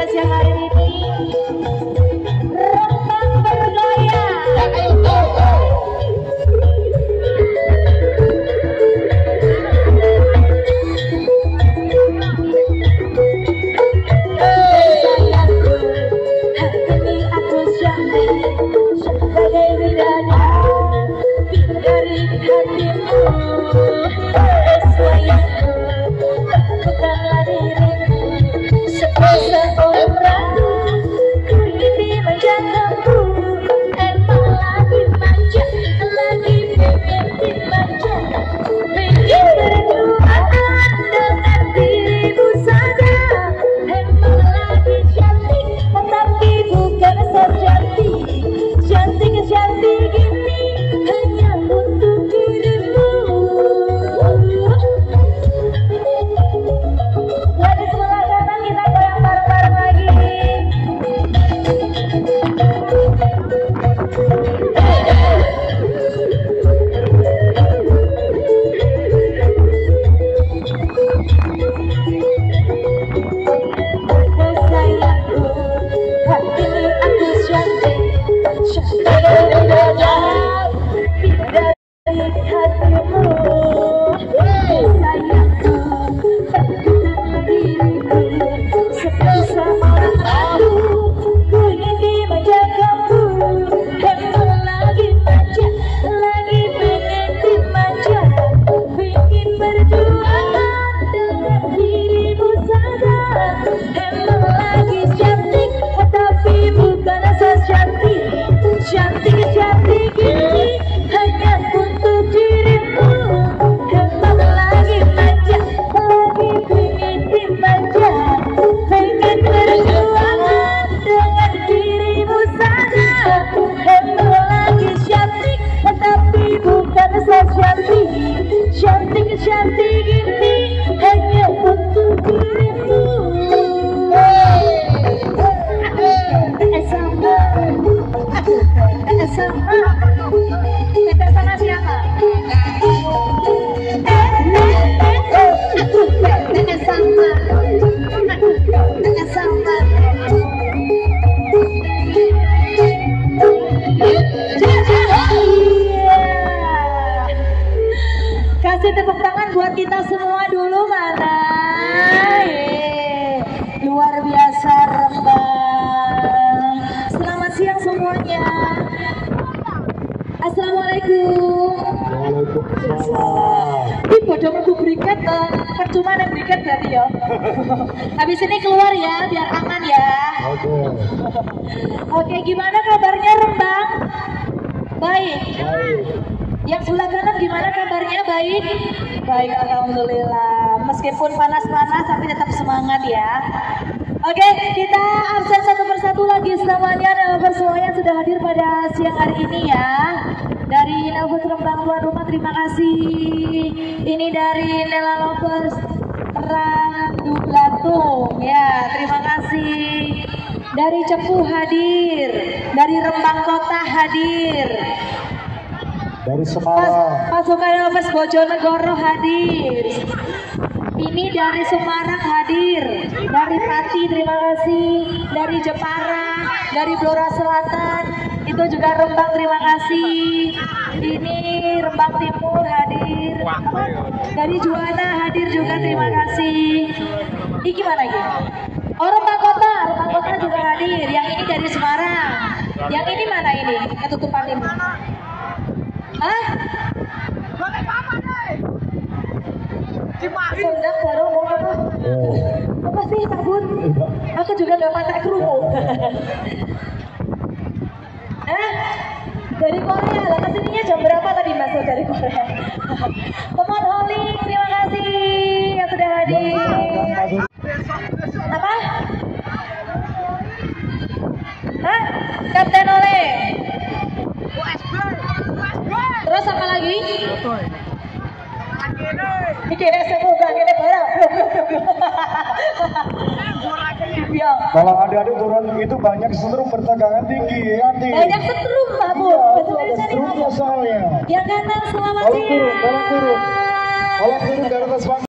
siang hari ini. Rembang bergoyang. Sayangku, hari ini aku cantik sebagai bidadari dari hatimu. Sayangku, bukanlah diriku seorang ragu. Ku ingin menjagamu, emang lagi manja, lagi pengen dimanja. Pengen berduaan dengan dirimu saja. Emang lagi cantik, tapi bukan secantik. Cantik ini hanya untuk dirimu. Lagi sebelah kanan kita goyang bareng-bareng lagi. Sayangku, hari ini aku cantik sebagai bidadari dari hatimu. Sayangku, bukanlah diriku seperti seorang ragu. Ku ingin menjagamu, emang lagi manja, lagi pengen dimanja. Pengen berduaan dengan dirimu saja. Emang lagi cantik, tapi bukan secantik. Cantik ini hanya untuk dirimu. Emang lagi manja, lagi pengen dimanja. Pengen berduaan dengan dirimu saja. Emang lagi cantik, tapi bukan secantik. Cantik ini hanya untuk dirimu. Kita sama siapa? Sama. Kasih tepuk tangan buat kita semua dulu, mana? Luar biasa Rembang. Selamat siang semuanya. Assalamualaikum. Waalaikumsalam. Ini bodoh aku berikat, percuma yang berikat berarti ya. Habis ini keluar ya, biar aman ya. Oke, gimana kabarnya Rembang? Baik. Yang sebelah kanan gimana kabarnya? Baik? Baik, alhamdulillah. Meskipun panas-panas tapi tetap semangat ya. Oke, kita absen satu persatu lagi semuanya dan semuanya yang sudah hadir pada siang hari ini ya. Dari Nelvos Rembang tuan rumah terima kasih. Ini dari Nela Lovers Randu Blatung ya, terima kasih. Dari Cepu hadir, dari Rembang Kota hadir. Dari Semarang. Pasukan Lovers Bojonegoro hadir. Ini dari Semarang hadir, dari Pati terima kasih, dari Jepara, dari Blora Selatan, itu juga Rembang terima kasih. Ini Rembang Timur hadir, dari Juwana hadir juga terima kasih. Ini gimana lagi? Oh Rembang Kota juga hadir. Yang ini dari Semarang. Yang ini mana ini? Ketutupan ini. Hah? Sondang baru mau apa? Apa sih tabun? Aku juga gak pakai kerudung. Dari Korea, lah kesininya jam berapa tadi masuk dari Korea? Teman Holly, terima kasih yang sudah hadir. Apa? Hah? Kapten Ole. Terus apa lagi? Dikira semoga ini barang. Kalau adik-adik turun itu banyak setrum bertegangan tinggi ya. Banyak setrum Pak Bu. Setrumnya soalnya. Yang kanan selamat Tolong turun, siang. tolong turun. Tolong turun dari atas